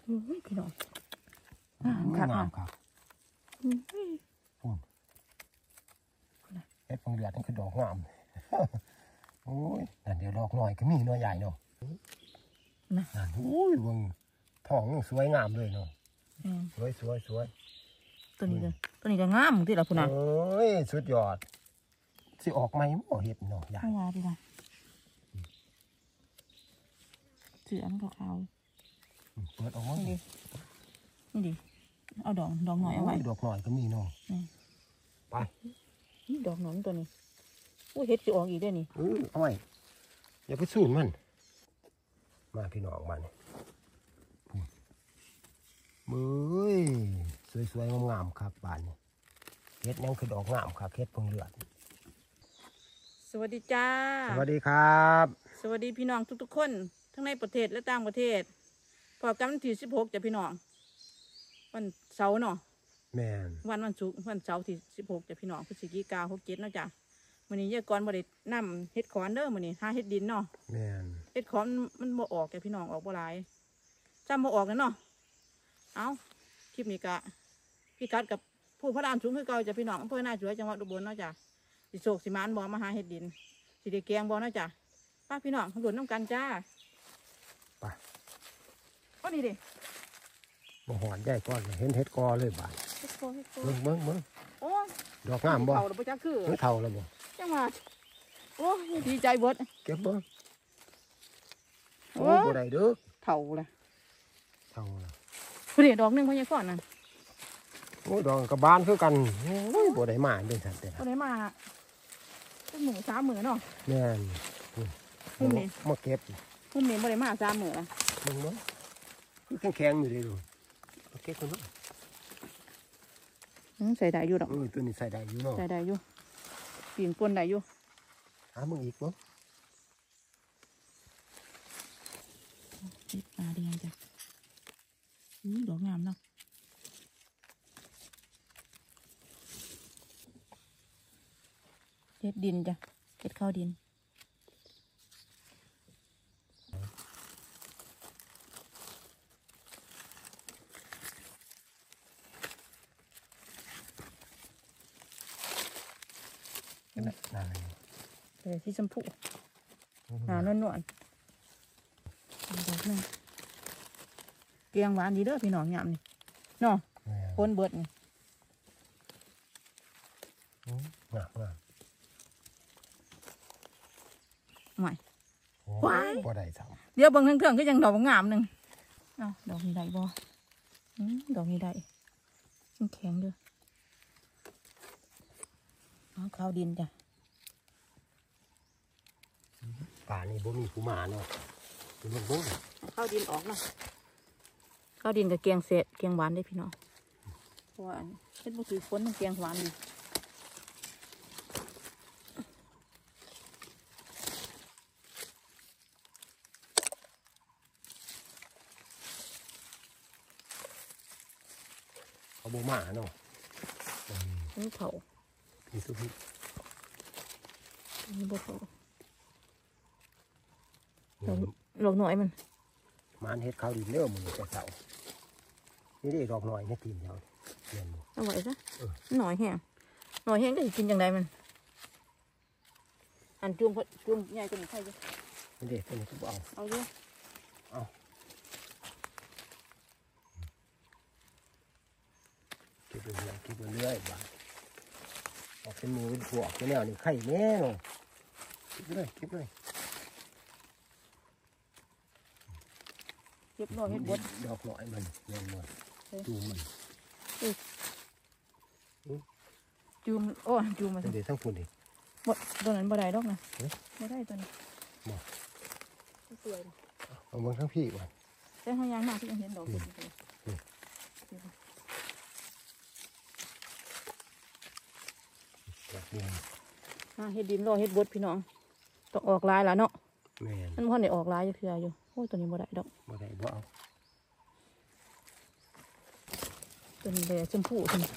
พี่น้องงามครับเฮ็ดฟงเดือดนี่คือดอกงามโอ้ยนั่นเดี๋ยวดอกหน่อยก็มีน้อยใหญ่เนาะนั่นโอ้ยเบิ่งท้องสวยงามเลยเนาะสวยตัวนี้ก็งามที่เราพูดนะเอ้ยสุดยอดสิออกไหมหม้อเห็ดเนาะใหญ่ไม่ว่าดีกว่าเสือมันขาวเปิดออกมานี่ดิเอาดอกหน่อยเอาไว้ดอกหน่อยก็มีเนาะไปดอกหนอนตัวนี้อุ้ยเห็ดจะออกอีกได้นี่เอาไว้อย่าไปสูนมันมาพี่น้องมาเนี่ยมือสวยๆงามๆครับบ้านนี้เฮ็ดยังคือดอกงามครับเฮ็ดเพิ่งเลือดสวัสดีจ้าสวัสดีครับสวัสดีพี่น้องทุกๆคนทั้งในประเทศและต่างประเทศพอกันวันที่16จ้ะพี่น้องวันเสาร์เนาะแม่นวันศุกร์วันเสาร์ที่16จ้ะพี่น้องพฤศจิกายน67เนาะจ้ะมื้อนี้ยายกรบ่ได้นำเฮ็ดขอนเด้อมื้อนี้หาเฮ็ดดินเนาะแม่นเฮ็ดขอนมันบ่ออกจ้ะพี่น้องออกบ่หลายจำบ่ออกกันเนาะเอาคลิปนี้กะพี่กัดกับผู้พระรามสูงคือเก่าจ้ะพี่น้องอำเภอหน้าสวยจังหวัดอุบลเนาะจ้ะสิโศกสิมานบ่มาหาเฮ็ดดินสิได้แกงบ่เนาะจ้ะป้าพี่น้องขบวนน้ำกันจ้าไปก็นี่ดิบ่หอนใหญ่ก่อนเห็นเฮ็ดกอเลยบาดเบิ่งโอ้ดอกงามบ่เท่าแล้วบ่จักคือเท่าแล้วบ่จังว่าโอ้ดีใจเบิดเก็บเบิ่งโอ้บ่ได้เด้อเท่าละพุ่นนี่ดอกนึงพ่อยายก่อนนั่นโอ้ดอกกับบานคือกันโอ้ยบ่ได้มาเด้อซั่นเด้อบ่ได้มาเป็นหมู3 มื้อเนาะแม่นมาเก็บพุ่นนี่บ่ได้มา3 มื้อละมึงคือแข็งอยู่เลยดูเก็บคนนู้นใส่ได้อยู่ดอกตัวนี้ใส่ได้อยู่เนาะใส่ได้อยู่ปีนปนได้อยู่หามึงอีกมั้งปลาแดงจ้ะดอกงามเนาะเฮ็ดดินจ้ะเฮ็ดข้าวดินที่ชมพูนวลดอกนึงเกียงหวานดีเด้อพี่น้องยำนี่เนาะคนเบิดนี่ไม่ว้ายเดี๋ยวบางเถื่อนก็ยังดอกงามหนึ่งเอาดอกนี้ได้บ่ดอกนี้ได้แข็งด้วยเอาข้าวดินจ้ะป่านี่บ่มีผู้มาเนาะเป็นมันบ่ข้าวดินออกเนาะข้าวดินกับเกียงเศษเกียงหวานได้พี่น้องเพราะว่าเฮ็ดบ่ถือฝนมันเกียงหวานนี่เขาบ่มาเนาะนี่เผานี่สุดนี่บ่เผาดอกหน่อยมันเฮ็ดข้าวดินเด้อมึงแต่เสานี่ได้ดอกหน่อยนี่ตีนเดียวเรียนบ่เอาไว้ซะหน่อยแห้งก็สิกินจังไดมันอันจุ่มใหญ่กว่านี้ใช่จ้ะนี่เด้ตัวนี้ก็บ่เอาเด้อเก็บเรื่อยบ้างออกเป็นมือเป็นพวกเป็นแนวนี่ไข่แน่เนาะเก็บเลยเก็บหน่อยเฮ็ดบดดอกหน่อยมันเงินมันจูมมันจูมมันเดี๋ยวทั้งฝุ่นดิบ่ตัวนั้นบ่ได้ดอกนะบ่ได้ตัวนี้สวยเอาบางทั้งพี่ก่อนแต่เขายังหน้าที่ยังเห็นดอกอยู่เฮ็ดดินรอเฮ็ดบดพี่น้องต้องออกลายแล้วเนาะมันพอได้ออกลายจะเทื่ออยู่โอ้ตัวนี้บ่ได้ดอกบ่ได้บ่เอาตัวนี้เลยชมพูสิ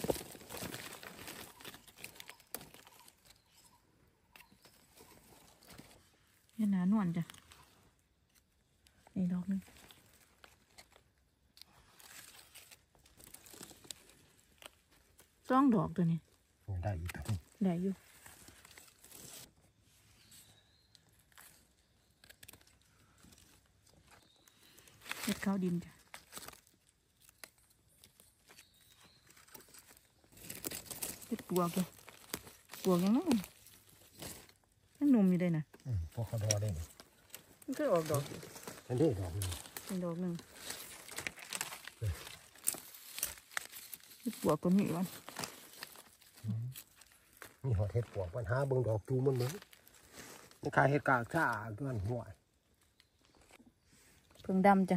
นี่หนานวลจ้ะนี่ดอกนึง 2 ดอกตัวนี้ได้อีกตัวได้อยู่เฮ็ดข้าวดินจ้ะเฮ็ดปวกจ้ะปวกยังน้อยยังหนุ่มอยู่ได้น่ะพวกเขาดอได้มันเคยออกดอกอันนี้ดอกนึงเป็นดอกหนึ่งเฮ็ดปวกก็มีวันมีหอดเห็ดปวกปัญหาเบิ่งดอกตูมันเหมือนนี่ขายเห็ดกากซ่าเกินหัวเพิ่งดำจ้ะ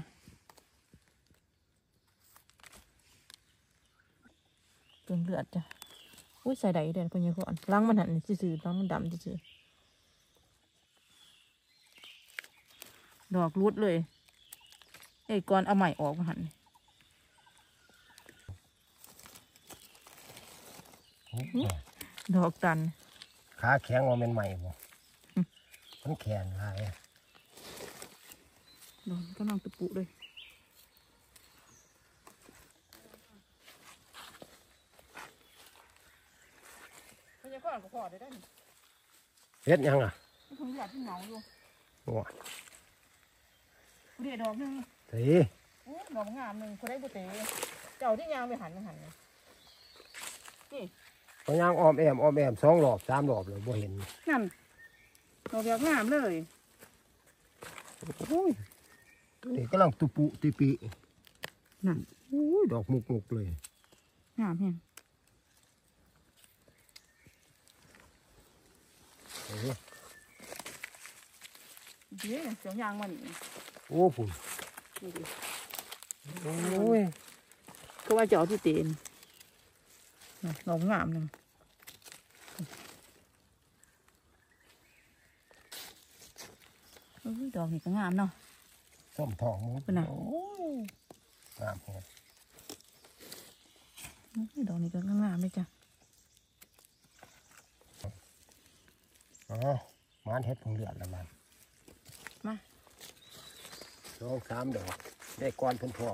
เพิ่งเลือดจ้ะอุ้ยใส่ได้เด่นพญาก่อนล้างมันหันซื่อๆล้างมันดำซื่อๆดอกรุดเลยไอ้ก่อนเอาใหม่ออกมาหัน ดอกตันขาแข็งว่าเป็นใหม่บ่มันแข็งหลายดอกก็นั่งตะปุเลยพญาก่อนก็พอได้เฮ็ดยังอ่ะมันคงอยากที่เหงาอยู่โอ้ยเดี๋ยวดอกหนึ่งสิโอ้ดอกงามหนึ่งคนได้บุเตเจ้าที่ยางไปหันนี่นี่พยางอ้อมแอม2 รอบ 3 รอบเลยบ่เห็นนั่นดอกงามเลยโอ้ยนี่กำลังตุปุติปินั่นโอ้ยดอกมุกเลยงามแฮงโอ้ยเดี๋ยวเสียงยางมานี่โอ้พุ่นนี่ดิโอ้ยก็ว่าจะเอาที่เตีนดอกงามหนึ่งดอกนี่ก็งามเนาะส้มทองมุกเป็นไงโอ้ยงามแฮะดอกนี้ก็งามเลยจ้ะอ๋อมานเฮ็ดผงเลือดละมันมา 2 3 ดอกได้ก้อนเพิ่นพอก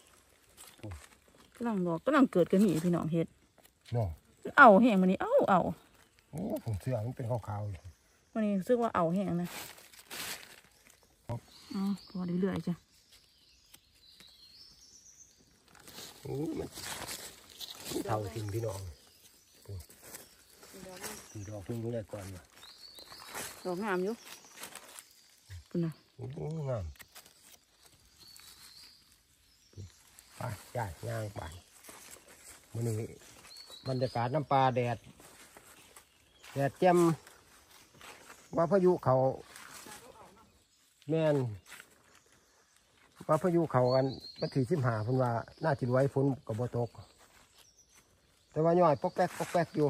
ำลังดอกกำลังเกิดกันมีพี่น้องเฮ็ดเนาะเอาแห้งมันนี่เอาโอ้ผงเสื้อมันเป็นขาวๆอยู่วันนี้รู้สึกว่าเอาแห้งนะอ๋อพอได้เรื่อยจ้ะโอ้มันเท่าทิ้งพี่น้องสีดอกเพิ่งรู้ได้ก่อนว่ะดอกงามอยู่ปุ่นนะโอ้งามไปย่ายย่างไปมื้อนี้บรรยากาศน้ำปลาแดดแจ่มว่าพายุเขาแม่นว่าพายุเขากันวันที่15เพิ่นว่าน่าสิไว้ฝนก็บ่ตกแต่ว่าย่อยปอกแป๊กอยู่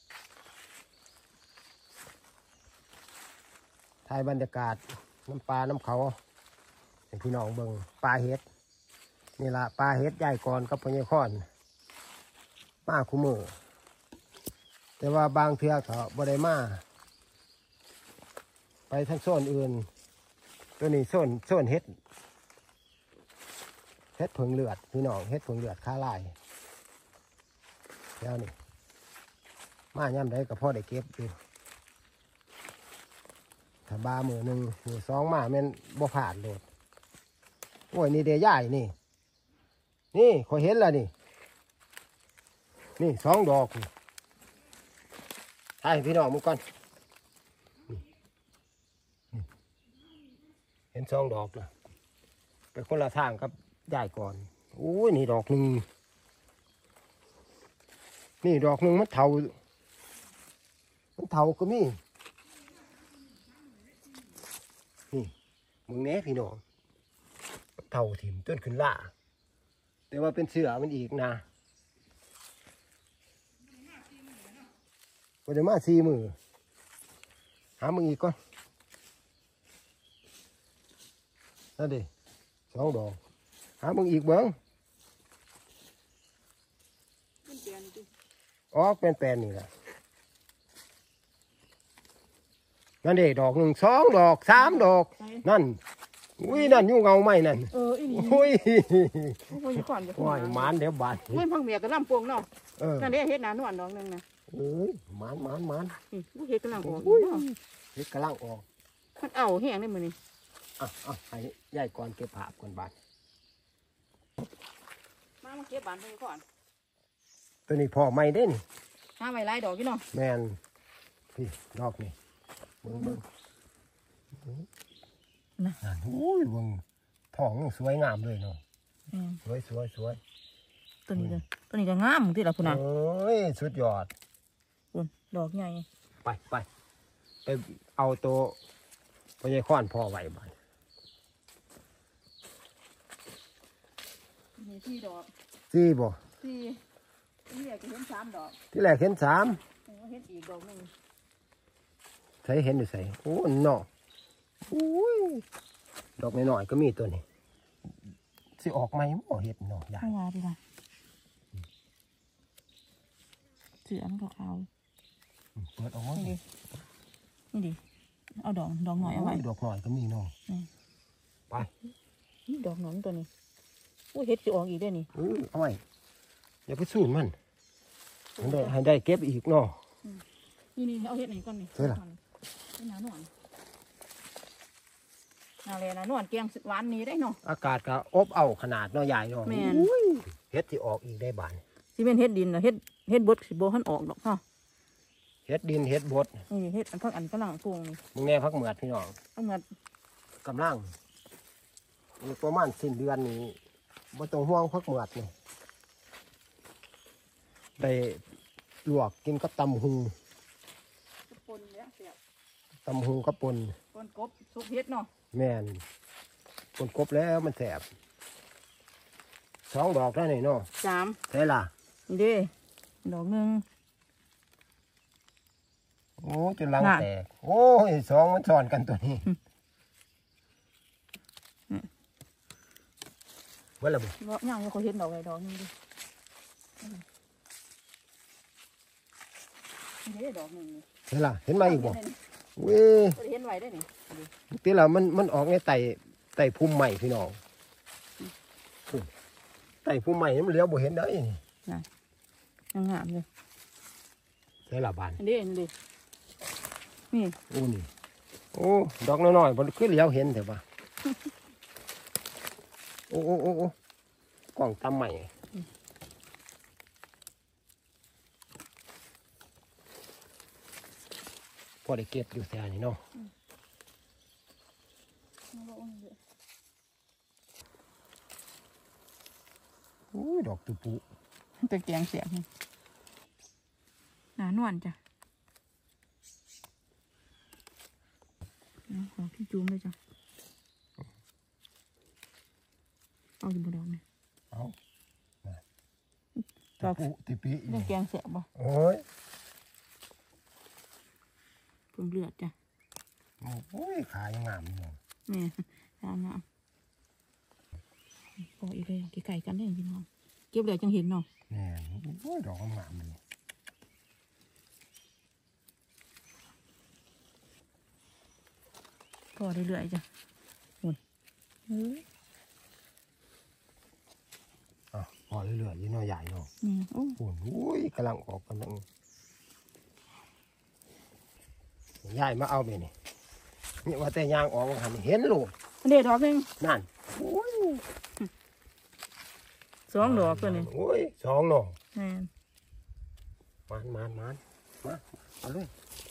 ถ่ายบรรยากาศน้ำปลาน้ำเขาให้พี่น้องเบิ่งปลาเห็ดนี่ล่ะปลาเห็ดใหญ่ก่อนกับพญาค้อนมาคู่มือแต่ว่าบางเทื่อเขาบ่ได้มาไปทั้งโซนอื่นตัวนี้โซนเห็ดผงเลือดพี่น้องเห็ดผงเลือดค้าลายแล้วนี่มาย่ำได้กับพ่อได้เก็บอยู่ถ้าบามือ1 มือ 2มาแม่นบ่ผ่านโลดโอ้ยนี่เดียย่ายนี่ขอยเห็นแล้วนี่2 ดอกให้พี่น้องมึงก่อนนี่เห็น2 ดอกนะไปคนละทางกับย่ายก่อนโอ้ยนี่ดอกหนึ่งนี่ดอกหนึ่งมันเท่าก็มีนี่มึงแน่พี่น้องเท่าถิ่มต้นขึ้นล่าแต่ว่าเป็นเสือมันอีกนะวันเดียวมา4 มือหามึงอีกก่อนนั่นดิ2 ดอกหามึงอีกเบิ้งออกเป็นนี่แหละนั่นดิดอก 1 2 ดอก 3 ดอกนั่นอุ้ยนั่นอยู่เงาไหมนั่นอีนี่อุ้ยโอ้ยก่อนจะโอ้ยหมานเดี๋ยวบาดเฮ้ยพังเมียกับลำปวงเนาะ นั่นเด้เฮ็ดหนานวลดอกนึงนะเอ้ยหมานนี่เฮ็ดกำลังออกอุ้ยเนาะเฮ็ดกำลังออกมันเอาแห้งได้มื้อนี้ให้ยายก่อนเก็บผักก่อนบาดมาเก็บบานไปก่อนตัวนี้พอไม่ได้นี่หาไว้หลายดอกอยู่เนาะแมนพี่ดอกนี่เบิ่งนั่นอุ้ยเบิ่งท้องสวยงามเลยเนาะสวยตัวนี้ก็งามที่ละพุ่นน่ะเอ้ยสุดยอดพุ่นดอกใหญ่ไปเอาตัวพญาค้อนพ่อไว้บ้านมีที่ดอกสี่บ่ที่นี่อยากจะเห็น3ดอกที่แรกเห็นสามเห็นอีกดอกนึงใส่เห็นอยู่ใส่โอ้เนาะอุ้ยดอกน้อยๆก็มีตัวนี้สิออกไหมบ่เห็ดเนาะยายข้าวาดีล่ะเสือมันขาวเปิดออกมานี่ดิเอาดอกหน่อยเอาไว้ดอกหน่อยก็มีเนาะไปนี่ดอกหนอนตัวนี้เฮ็ดสิออกอีกได้นี่เอาไว้อย่าไปสูนมันให้ได้เก็บอีกเนาะนี่เอาเฮ็ดนี่ก่อนนี่ใช่ล่ะนี่หนานวลนาเลยนะนวลเกียงหวานนี้ได้เนาะอากาศก็อบเอาขนาดเนาะใหญ่เนาะแม่นเฮ็ดที่ออกอีกได้บานสิเป็นเฮ็ดดินนะเฮ็ดบดสิบ่ทันออกดอกเนาะเฮ็ดดินเฮ็ดบดนี่เฮ็ดอันพักอันกำลังปรุงนี่มึงแน่พักเหมือดพี่น้องเอาเหมือนกำลังอีกประมาณสิ้นเดือนนี้บ่ต้องห่วงพักเหมือดนี่ได้ลวกกินกับตำหุงปนเนี่ยเสียบตำหุงกับปนปนกบซุปเฮ็ดเนาะแม่นปนกบแล้วมันแสบ2 ดอกแล้วนี่เนาะ 3 ใช่ล่ะนี่เด้ดอกนึงโอ้จนหลังน่ะแตกโอ้ย2มันซ้อนกันตัวนี้ว่าละบ่บ่ย่างเขาเฮ็ดดอกไว้ดอกนึงดินี่เด้ดอกนึงนี่ใช่ล่ะเห็นไหมอีกบ่เว้ยบ่ได้เห็นไว้ได้นี่ทีละมันออกในไต่พุ่มใหม่พี่น้องไต่พุ่มใหม่นี่มันเลี้ยวบ่เห็นได้นี่งามเลยใช่ละบานอันนี้นี่นี่โอ้นี่โอ้ดอกน้อยๆมันคือเลี้ยวเห็นแต่ว่าโอ้กล่องตำใหม่พอได้เก็บอยู่แต่นี่เนาะโอ้ยดอกตุปุตะแกงเสียบนี่หนานวลจ้ะขอพี่จูมเลยจ้ะเอาอยู่บนดอกนี่เอาดอกตุปุติปิตะแกงเสียบบ่โอ้ยเพิ่งเลือดจ้ะโอ้ยขายงามเนาะนี่งามโอ้อีกเลยกี่ไก่กันได้พี่น้องเก็บเดี๋ยวจังเห็นเนาะแน่โอ้ยดอกงามเลยพอเรื่อยๆจ้ะโอ้ยพอเรื่อยๆยี่น้อยใหญ่เนาะนี่โอ้โอ้ยกำลังออกกำลังใหญ่มาเอาไปนี่นี่ว่าแต่ยางออกหันเห็นโลดอันเด็ดดอกหนึงนั่นโอ้ย 2 ดอกตัวนี้โอ้ย2เนาะแม่นมาเอาเลย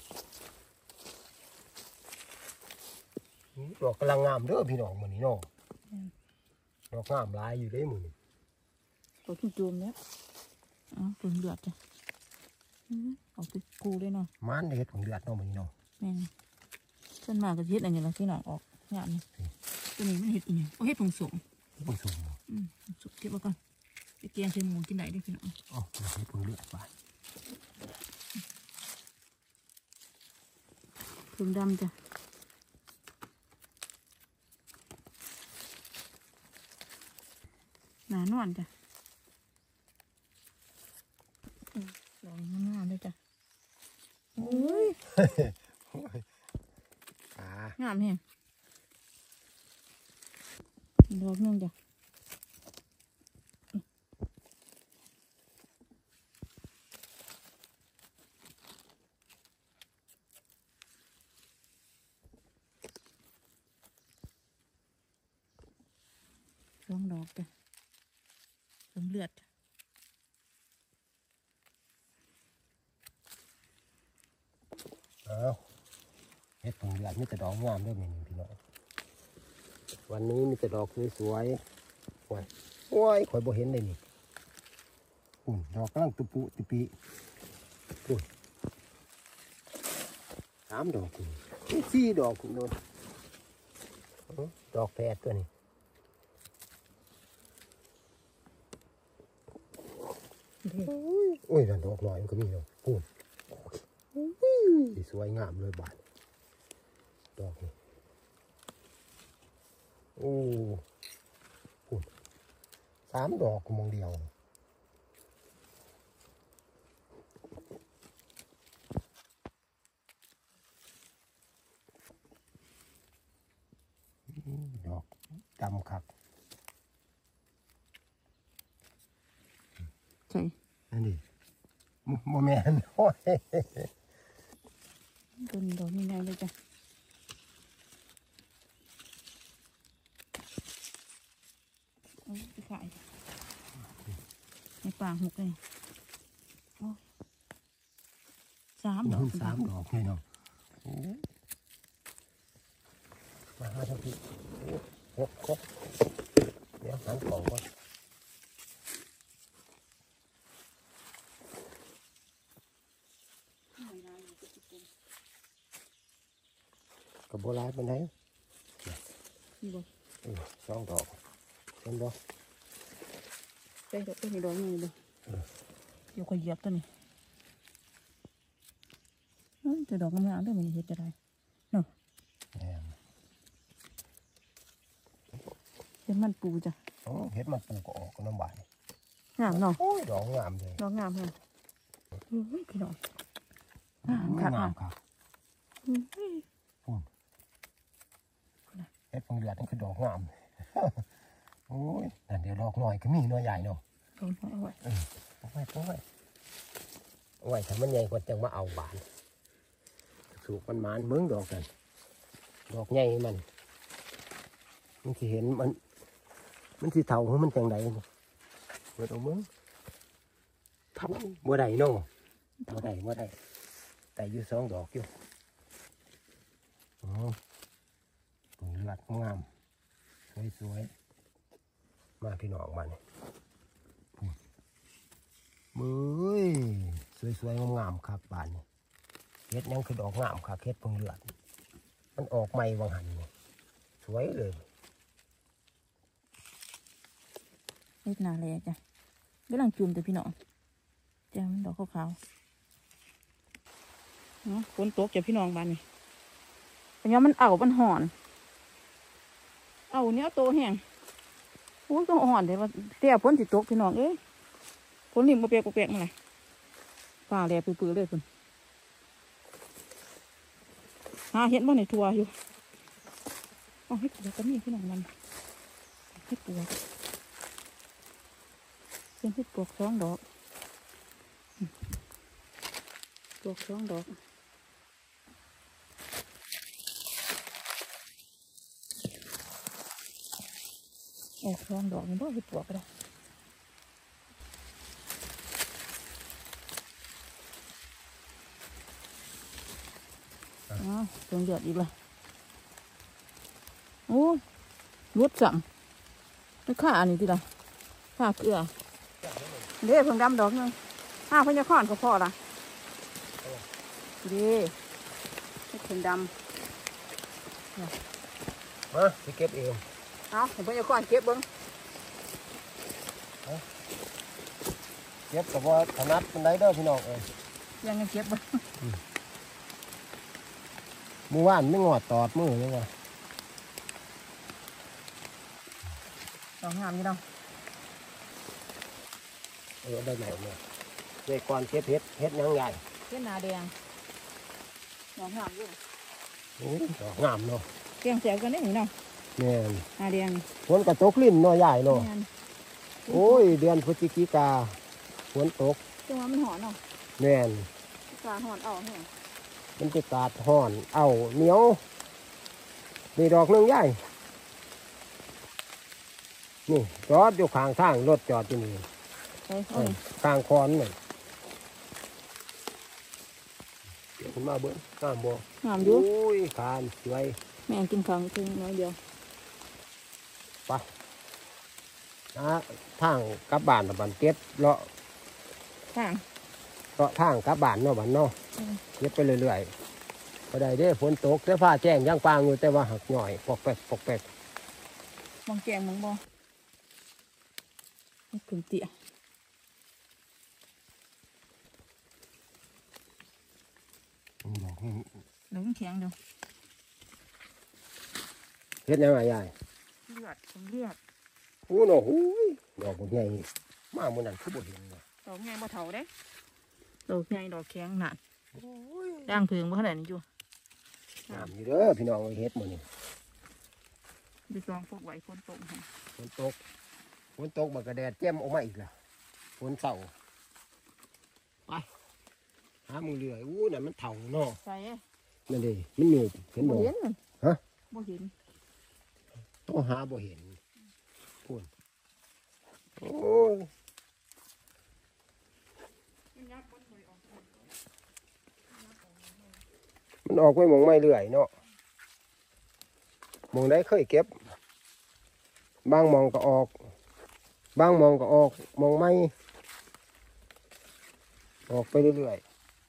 ดอกกำลังงามเด้อพี่น้องมื้อนี้เนาะดอกงามหลายอยู่เด้มื้อนี้ตัวพี่จูมเนี่ยเอาเพิ่งเลือดจ้ะเอาไปกูเลยเนาะมันเฮ็ดของเดือดเนาะมื้อนี้เนาะแม่นฉันมาก็เฮ็ดอันนี้ละที่หน่อยออกงานนี่ตัวนี้มันเฮ็ดอีหยังโอ้เฮ็ดผงสมผู้สูงเนาะสุกเก็บไว้ก่อนไปแกงใส่หมูกินได้เด้วยพี่น้องอ๋อเฮ็ดของเดือดไปเพิ่งดำจ้ะหนานวลจ้ะดอกงามๆเลยจ้ะโอ้ยอ่างามแฮงดอกนึงจ้ะสองดอกจ้ะสองเลือดเอาเฮ็ดผงเดือดมีแต่ดอกงามด้วยนี่พี่น้องวันนี้มีแต่ดอกสวยๆโอ้ยโอ้ยข่อยบ่เห็นเลยนี่ดอกกำลังตุปุติปิ3 ดอกนี่4 ดอกคุณโดนดอกแฝดตัวนี้โอ้ยนั่นดอกน้อยมันก็มีเนาะสีสวยงามเลยบาทดอกนี้โอ้พูด3 ดอกกูมองเดียวดอกดำคักใช่นั่นดิโมแมนโอ้ยต้นดอกนี่ไงเลยจ้ะโอ้ยไปขายในป่าหกเลยโอ้ย3 ดอก 3 ดอกเลยเนาะมาหาทักทีครบเดี๋ยวหันของก่อนกับโบราณเป็นไงนี่บ่ 2 ดอกเป็นบ่ใช่ดอกต้นนี้ดอกนี่เลยเดี๋ยวก็เหยียบตัวนี้จะดอกงามๆด้วยมันเห็ดจะได้เนาะเห็ดมันปูจ้ะเห็ดมันปูก็ออกก็น้ำบานงามเนาะโอ้ยดอกงามเลยดอกงามเลยพี่น้องงามค่ะเห็ดฟงเดือดนี่คือดอกงามโอ้ยนั่นเดี๋ยวดอกหน่อยก็มีน้อยใหญ่เนาะดอกน้อยเอาไว้เอาไว้ถ้ามันใหญ่กว่าจังมาเอาบานสูบมันมานเมืองดอกกันดอกใหญ่มันสิเห็นมันสิเท่ามันจังใดเปิดเอาเมืองเท่าบ่ได้เนาะบ่ได้แต่อยู่2 ดอกอยู่ผงเลือดงามสวยๆมาพี่น้องมาเนี่ยมือสวยๆงามๆครับบานนี่เฮ็ดยังคือดอกงามค่ะเฮ็ดผงเลือดมันออกใหม่วังหันนี่สวยเลยเห็ดนาแลจ้ะกำลังจุ่มแต่พี่น้องจ้ะมันดอกขาวๆเนาะฝนตกจ้ะพี่น้องบ้านนี่เป็นยังมันมันห่อนเนี้ยโตแห้งโอ้ยก็ห่อนเลยว่าเตี้ยฝนสิตกพี่น้องเอ้ยฝนนี่มาเปียกมาเลยป่าแหลปื้อๆเลยคุณหาเห็ดบ่ในทัวอยู่เห็ดเดี๋ยวก็มีพี่น้องมันเห็ดปวกเป็นเห็ดปวก2 ดอกปวก2 ดอก2 ดอกนี่บ่เห็ดปวกก็ได้ตัวเดือดอีกเลยโอ้รุดสั่งนี่ข้าอันนี้ทีละข้าเกลือเด้เพิ่งดำดอกนึงข้าพญาคอนก็พอละเด้เพิ่งดำมาสิเก็บเองเอาเห็นพญาคอนเก็บเบิ้งเก็บกับว่าถนัดเป็นไรเด้อพี่น้องยังไงเก็บเบิ้งมือว่านไม่งอดตอดมือยังไงดอกงามนี่ดอกได้ไหนเนี่ยเด็กก่อนเก็บเห็ดยังใหญ่เห็ดนาแดงดอกงามอยู่ดอกงามเนาะเตียงแสบกันได้หนิเนาะแม่นหาแดงฝนก็ตกลิ้นเนาะใหญ่เนาะแม่นโอ้ยเดือนพฤศจิกาฝนตกจังหวะมันหอนเนาะแม่นกาหอนเอาแห้งมันจะกาดห่อนเอาเหนียวนี่ดอกหนึงใหญ่นี่จอดอยู่ข้างทางรถจอดอยู่นี่ไปเอาข้างคอนนี่เดี๋ยวคุณมาเบิ้งน้ำบ่งามอยู่โอ้ยคานสวยแม่งกินข้าวถึงน้อยเดียวไปนะทางกลับบ้านน่ะบันเก็บเลาะข้างเลาะทางกลับบ้านเนาะบันเนาะอืมเก็บไปเรื่อยๆพอได้เด้ฝนตกแต่ฟ้าแจ้งยังปางอยู่แต่ว่าหักหน่อยปอกแปกปอกแปกมองแกงมองบ่นี่ถึงเตี้ยดอกนี่เดี๋ยวมันแข็งเดี๋ยวเฮ็ดยังไงยายเลือดผมเลือดโอ้เนาะหูยดอกบนใหญ่มามื้อนั้นคือบ่เห็นเนาะดอกใหญ่บ่เท่าเด้ดอกใหญ่ดอกแข็งหนาโอ้ยย่างเพิงบ่ขนาดนี้อยู่งามอยู่เด้อพี่น้องเอ้ยเฮ็ดมื้อนี้ไปซองพวกไหวฝนตกให้ฝนตกบักกระแดดแจ่มออกมาอีกแล้วฝนเศร้าไปหามือเรื่อยอู้นั่นมันเฒ่าเนาะใส่นั่นดิมันหนูบเห็นบ่บ่เห็นมันฮะบ่เห็นต้องหาบ่เห็นพูนโอ้ยมันออกไปหมองไม่เรื่อยเนาะหมองได้เคยเก็บบางหมองก็ออก บางหมองก็ออกหมองไม่ออกไปเรื่อย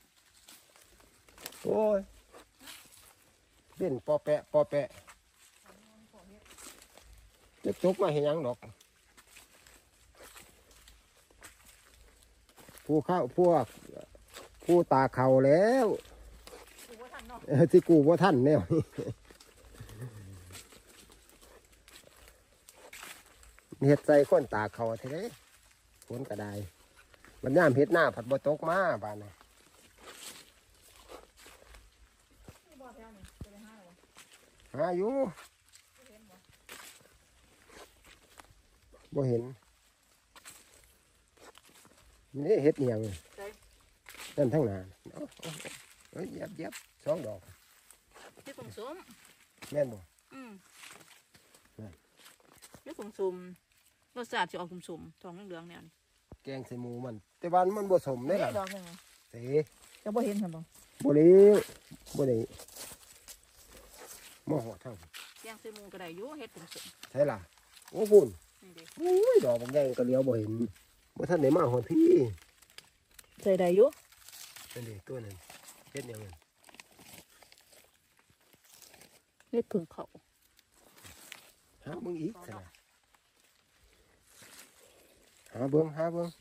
ๆโอ้ยเป็นปอแปะปอแปะจะตกมาเห็นยังดอกผู้เข้าพวกผู้ตาเขาแล้วกูบ่ทันเนาะที่กูว่าท่านแนวนี้เห็ดใส่ข้นตาเขาเท่เด้ฝนกระไดบรรยามเห็ดหน้าผัดบ่ตกมาบ้านน่ะบ่แถวนี้จะไปหาหรอหาอยู่บ่เห็นนี่เห็ดเอียงนั่นทั้งหนาเอ้ยเย็บสองดอกที่ผงสมแม่นบ่อืมนั่นนี่ผงสมรสชาติสิออกสมๆทองเหลืองๆแนวนี้แกงใส่หมูมัน แต่ว่ามันบ่สมได้ล่ะดอกยังไงเสจะบ่เห็นหั่นบ่บ่ได้บ่ได้มาหอดเท่าย่างใส่หมูก็ได้อยู่เฮ็ดผงสมใช่ล่ะโอ้พุ่นนี่เด้โอ้ยดอกบางแดงก็เลี้ยวบ่เห็นบ่ทันได้มาหอดพี่ใส่ได้อยู่นั่นดิตัวนั้นเฮ็ดหยังไงเฮ็ดผึ่งเขาหาเบิ่งอีกซะนะหาเบิ่ง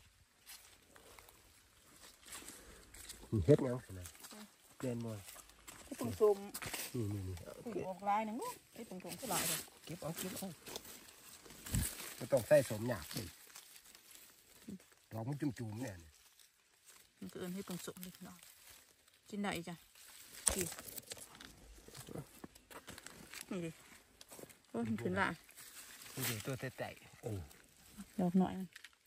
เฮ็ดหยังซะนะเล่นบ่เฮ็ดผงสมนี่เอาผึ่งออกลายหนึงเนาะเฮ็ดผงสมก็หลายเลยเก็บเอาบ่ต้องใส่สมหยาบเลยดอกมันจุ่มๆเนี่ยมันก็เอิ้นเฮ็ดผงสมนี่พี่น้องกินได้จ้ะนี่นี่ดิโอ้ยมันขึ้นละนี่ดิตัวแตะๆดอกหน่อย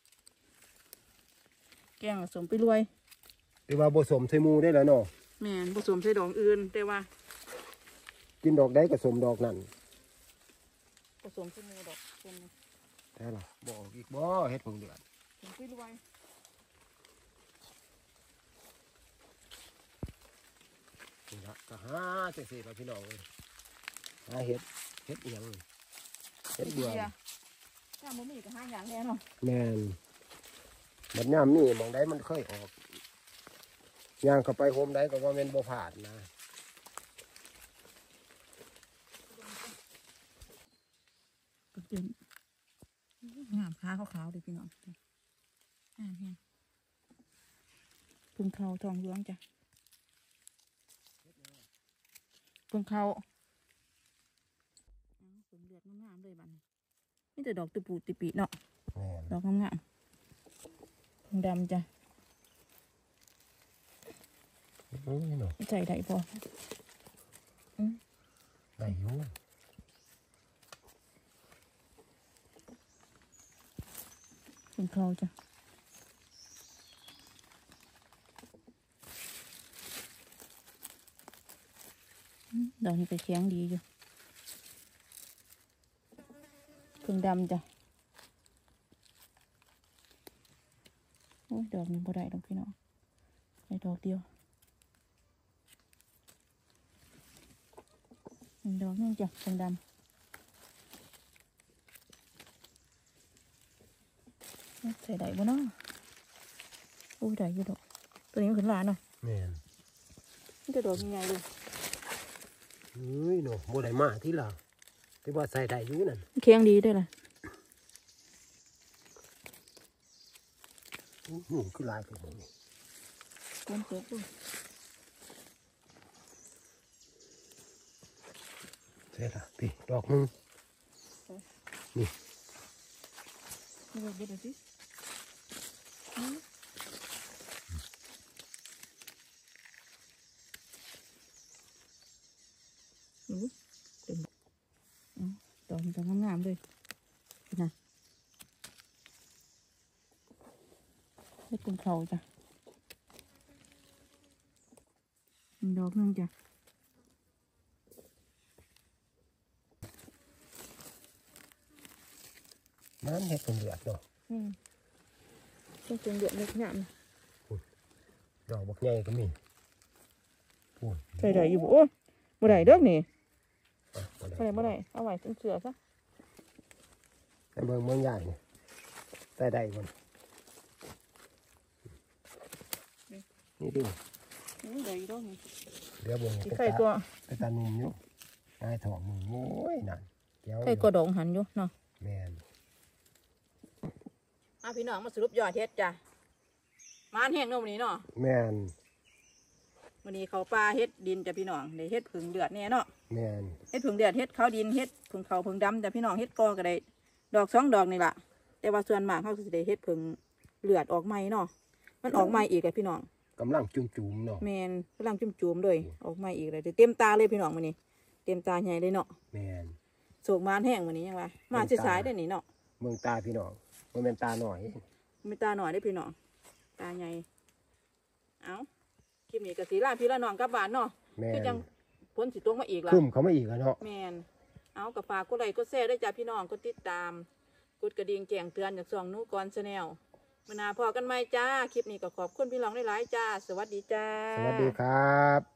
แกงผสมไปรวยแต่ว่าบ่สมใส่หมูได้แล้วเนาะแม่นผสมใส่ดอกอื่นแต่ว่ากินดอกใดก็สมดอกนั้นผสมใส่หมูดอกเป็นใช่ล่ะบ่ออกอีกบ่เฮ็ดผงเดือดผสมไปรวยนี่ละก็หาจังซี่ล่ะพี่น้องเอ้ยหาเฮ็ดอีหยังเฮ็ดเบื่อถ้าบ่มีก็หาอย่างแน่เนาะแม่นบัดยามนี้หมองใดมันเคยออกย่างเข้าไปโฮมใดก็ว่าแม่นบ่พลาดนะก็เป็นงามขาขาวๆเด้พี่น้องงามเพียงพึ่งเขาทองเหลืองจ้ะพึ่งเขาผลเลือดงามๆเลยบัดนี้นี่แต่ดอกตุปูติปีเนาะแม่นดอกงามๆพึ่งดำจ้ะนี่เนาะใส่ได้พอได้อยู่เป็นเขาจ้ะดอกนี้ก็แข็งดีอยู่เพิ่งดำจ้ะโอ้ยดอกนี้บ่ได้ดอกพี่น้องได้ดอกเดียวดอกนึงจ้ะเพิ่งดำใส่ได้บ่เนาะโอ้ยได้อยู่ดอกตัวนี้มันขึ้นหลานหน่อยแม่นมันจะดอกยังไงเลยเฮ้ยหนูโบได้มาที่เราที่ว่าใส่ได้อยู่นั่นแข็งดีด้วยล่ะหนูคือลายเป็นแบบนี้มันเกิดด้วยใช่ละพี่ดอกนึงนี่นี่ดอกเด็ดสิเต็มดอกมันจะงามๆเลยนะให้เป็นเขาจ้ะดอกนึงจ้ะน้ำเห็ดเป็นเดือดเนาะต้องเป็นเดือดเล็กงามดอกบักใหญ่ก็มีพูดใส่ได้อยู่บ่โอ้บ่ได้เด้อนี่บ่ได้ใส่บ่ได้เอาไว้เป็นเสือซะแต่เมืองใหญ่เนี่ยใส่ได้ก่อนนี่ดูได้อยู่ดอกนี่เดี๋ยวเบิ่งสิไข่ตัวไปตานุ่มอยู่นายถอดมือโอ้ยนั่นเดี๋ยวไข่กระดองหันอยู่เนาะแม่นพี่น้องมาสรุปยอดเฮ็ดจ้ะมานแห้งเนาะมื้อนี้เนาะแม่นมื้อนี้เขาปลาเฮ็ดดินจ้ะพี่น้องได้เฮ็ดผึ่งเดือดแน่เนาะแม่นเฮ็ดผึ่งเดือดเฮ็ดขาวดินเฮ็ดผึ่งขาวผึ่งดำจ้ะพี่น้องเฮ็ดกอก็ได้ดอก2 ดอกนี่ล่ะแต่ว่าส่วนมากเขาสิได้เฮ็ดผึ่งเลือดออกใหม่เนาะมันออกใหม่อีกอะพี่น้องกำลังจุ่มๆเนาะแม่นกำลังจุ่มๆเลยออกใหม่อีกเลยเต็มตาเลยพี่น้องมื้อนี้เต็มตาใหญ่เลยเนาะแม่นโศกมานแห้งมื้อนี้ยังว่ามาสิสายได้อนี่เนาะเมืองตาพี่น้องมันเป็นตาหน่อยมีตาหน่อยได้อพี่น้องตาใหญ่เอาคลิปนี้ก็สิลาพี่ละน้องกลับบ้านเนาะแม่คือน จังพ้นสิตกมาอีกล่ะคุ้มเขามาอีกแล้วเนาะแมนเอากับฝากกดไลค์กดแชร์ด้วยจ้าพี่น้องกดติดตามกดกระดิ่งแจ้งเตือนจากช่องนู้ก่อนชาแนลมานาพอกันไหมจ้าคลิปนี้ก็ขอบคุณพี่น้องหลายๆจ้าสวัสดีจ้าสวัสดีครับ